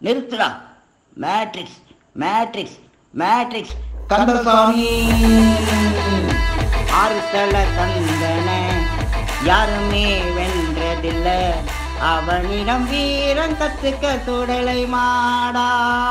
நிறுத்துடா. Matrix matrix matrix Kandasamy. ஆறுதல கந்தன யாருமே வென்றதில்ல, அவனிடம் வீரம் கத்துக்க சுடலை மாடா.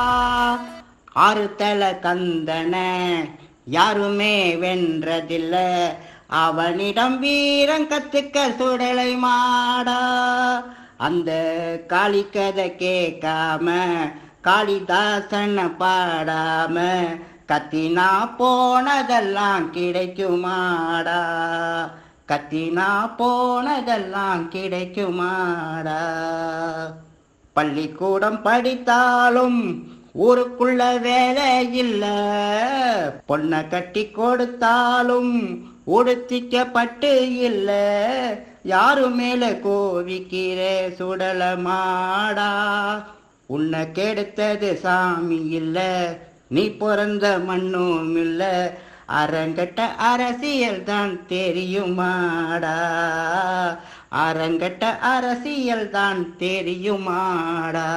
ஆறுதல கந்தன யாருமே வென்றதில்ல, அவனிடம் வீரம் கத்துக்க சுடலை மாடா. அந்த காளி கதை கேட்காம காளிதாசன பாடாம கத்தினா போனதெல்லாம் கிடைக்குமாடா. கத்தினா போனதெல்லாம் கிடைக்குமாடா. பள்ளிக்கூடம் படித்தாலும் ஊருக்குள்ள வேலை இல்ல, பொண்ணை கட்டி கொடுத்தாலும் உடுத்திக்கப்பட்டு இல்ல. யாரு மேல கோவிக்கிற சுடல மாடா. உன்னை கெடுத்தது சாமி இல்ல, நீ பிறந்த மண்ணும் இல்ல. அரங்கட்ட அரசியல் தான் தெரியுமாடா. அரங்கட்ட அரசியல் தான் தெரியுமாடா.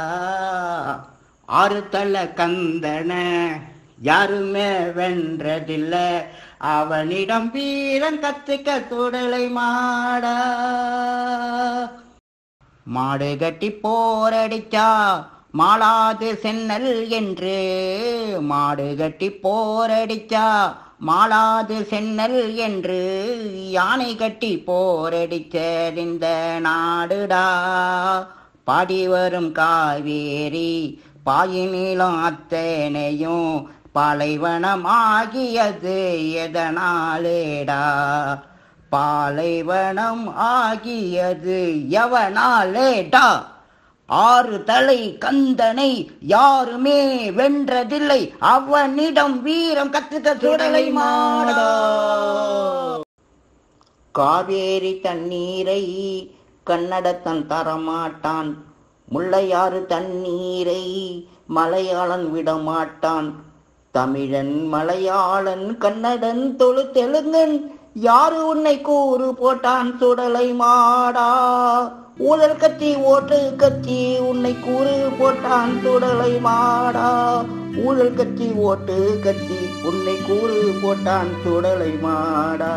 ஆறுதல கந்தன யாருமே வென்றதில்ல, அவனிடம் வீரம் கத்துக்க சுடலை மாடா. மாடு கட்டி போரடிச்சா மாளாது சென்னல் என்று, மாடு கட்டி போரடிச்சா மாளாது சென்னல் என்று, யானை கட்டி போரடிச்சதிந்த நாடுடா. பாடி வரும் காவேரி பாயினிலும் அத்தனையும் பாலைவனமாகியது எதனாலேடா. பாலைவனம் ஆகியது எவனாலேடா. ஆறு தலை கந்தனை யாருமே வென்றதில்லை, அவனிடம் வீரம் கத்துக்க சுடலை மாடா. காவேரி தண்ணீரை கன்னடத்தன் தரமாட்டான், முல்லையாறு தண்ணீரை மலையாளன் விடமாட்டான். தமிழன் மலையாளன் கன்னடன் தொழு தெலுங்கன் யாரு உன்னை கூறு போட்டான் சுடலை மாடா. ஊழல் கட்சி ஓட்டு கட்சி உன்னை கூறு போட்டான் சுடலை மாடா. ஊழல் கட்சி ஓட்டு கட்சி உன்னை கூறு போட்டான் சுடலை மாடா.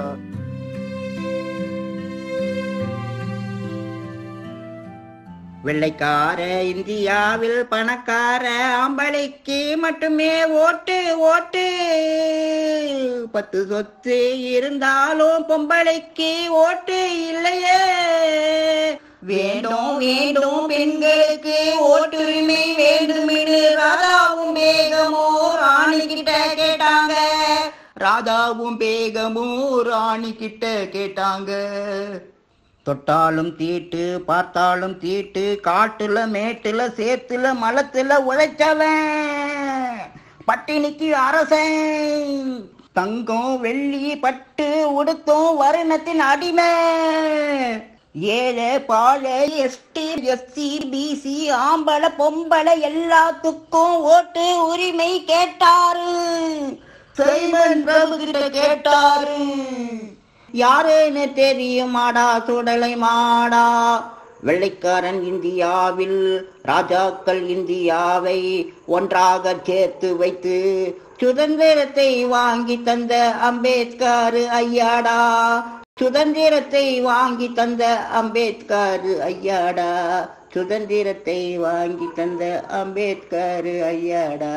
வெள்ளைக்கார இந்தியாவில் பணக்கார ஆம்பளைக்கு மட்டுமே ஓட்டு ஓட்டு. 10 சொத்து இருந்தாலும் பொம்பளைக்கு ஓட்டு இல்லையே. வேண்டும் வேண்டும் பெண்களுக்கு ஓட்டுரிமை வேண்டுமென்று ராதாவும் பேகமும் ராணி கிட்ட கேட்டாங்க. ராதாவும் பேகமும் ராணி கிட்ட கேட்டாங்க. தொட்டாலும் தீட்டு பார்த்தாலும் தீட்டு, காட்டுல மேட்டுல சேத்துல மலத்துல உழைச்சவன் பட்டினிக்கு அரசன். தங்கம் வெள்ளி பட்டு உடுத்தும் வருணத்தின் அடிமை. ஏழை பாழை எஸ்டி எஸ்சி பிசி ஆம்பளை பொம்பளை எல்லாத்துக்கும் ஓட்டு உரிமை கேட்டாரு. சைமன் பிரபு கிட்ட கேட்டாரு. யாருன்னு தெரியுமாடா சுடலை மாடா. வெள்ளைக்காரன் இந்தியாவில் ராஜாக்கள் இந்தியாவை ஒன்றாக சேர்த்து வைத்து சுதந்திரத்தை வாங்கி தந்த அம்பேத்கர் ஐயாடா. சுதந்திரத்தை வாங்கி தந்த அம்பேத்கர் ஐயாடா. சுதந்திரத்தை வாங்கி தந்த அம்பேத்கர் ஐயாடா.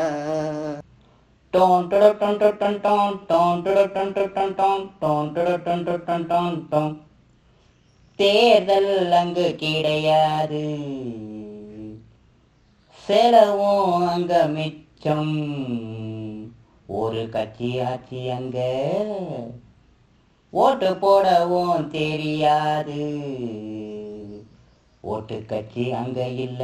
தேர்தல் அங்கு கிடையாது, செலவும் அங்க மிச்சம். ஒரு கட்சி ஆட்சி அங்க, ஓட்டு போடவும் தெரியாது. ஓட்டு கட்சி அங்க இல்ல,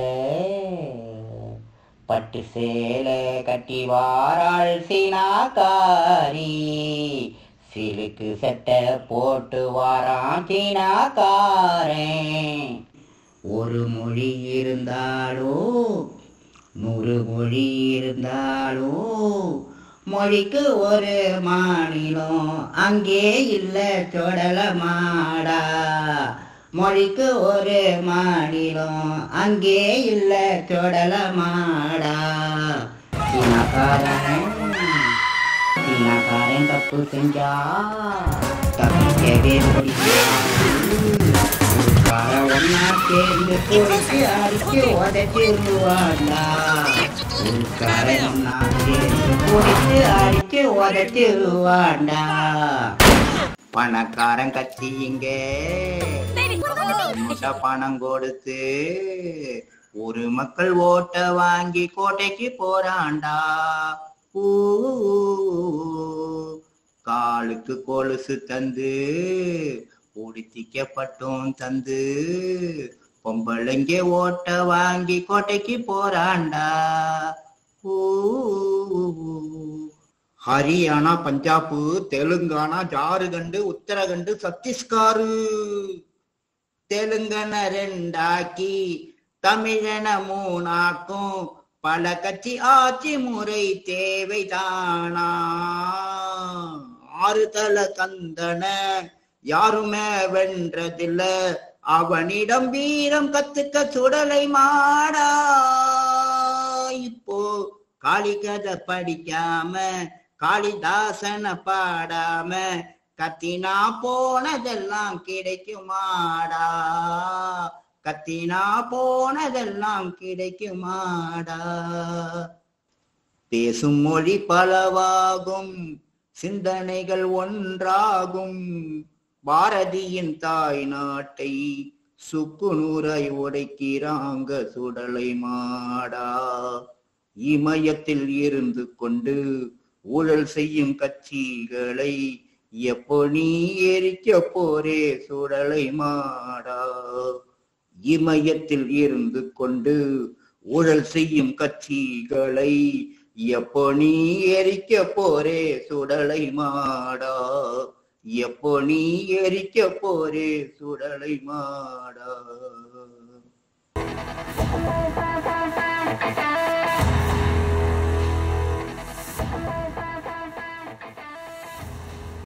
பட்டு சேலை கட்டி வாராள் சீனாக்காரி. சிலுக்கு சட்டை போட்டு வாரான் சீனாக்காரன். ஒரு மொழி இருந்தாலோ 100 மொழி இருந்தாலோ, மொழிக்கு ஒரு மாநிலம் அங்கே இல்ல சுடல மாடா. மொழிக்கு ஒரு மாநிலம் அங்கே இல்ல சொடல மாடா. சீனாக்காரன் தப்பு செஞ்சா தப்பிக்கவே முடியாது. ஒன்னா சேர்ந்து பொறுத்து அடிச்சு உதச்சிருவாண்டா. ஒன்னா சேர்ந்து பொறுத்து அடிச்சு உதச்சிருவாண்டா. பணக்காரன் கட்சி இங்க பணம் கொடுத்து ஒரு மக்கள் ஓட்ட வாங்கி கோட்டைக்கு போறாண்டா. காலுக்கு கொலுசு தந்து உடுத்திக்கப்பட்டும் தந்து பொம்பளைங்க ஓட்ட வாங்கி கோட்டைக்கு போறாண்டா. ஹரியானா, பஞ்சாபு, தெலுங்கானா, ஜார்க்கண்ட், உத்தரகண்ட், சத்தீஸ்கர் தெலுங்கன ரெண்டாக்கி தமிழன மூணாக்கும் பல கட்சி ஆட்சி முறை தேவைதானா. ஆறுதல கந்தன யாருமே வென்றதில்ல, அவனிடம் வீரம் கத்துக்க சுடலை மாடா. இப்போ காளி கதை படிக்காம காளிதாசன பாடாம கத்தினா போனதெல்லாம் கிடைக்குமாடா. கத்தினா போனதெல்லாம் கிடைக்குமாடா. பேசும் மொழி பலவாகும், சிந்தனைகள் ஒன்றாகும். பாரதியின் தாய் நாட்டை சுக்குநூறாய் உடைக்கிறாங்க சுடலை மாடா. இமயத்தில் இருந்து கொண்டு ஊழல் செய்யும் கட்சிகளை எப்போ நீ எரிக்க போரே சுடலை மாடா. இமயத்தில் இருந்து கொண்டு ஊழல் செய்யும் கட்சிகளை எப்போ நீ எரிக்க போரே சுடலை மாடா. எப்போ நீ எரிக்க போரே சுடலை மாடா.